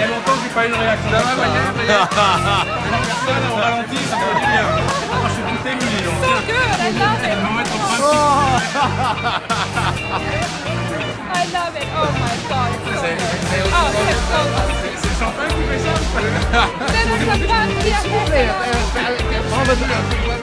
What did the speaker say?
y a longtemps que j'ai pas eu une réaction. Ça va, Marianne? Personne au ralenti, ça fait du bien. Moi, je suis tout ému. So good, I love it. I love it. Oh my god, it's so good. Oh, it's so good. C'est le champagne qui fait ça? C'est le champagne qui a fait ça.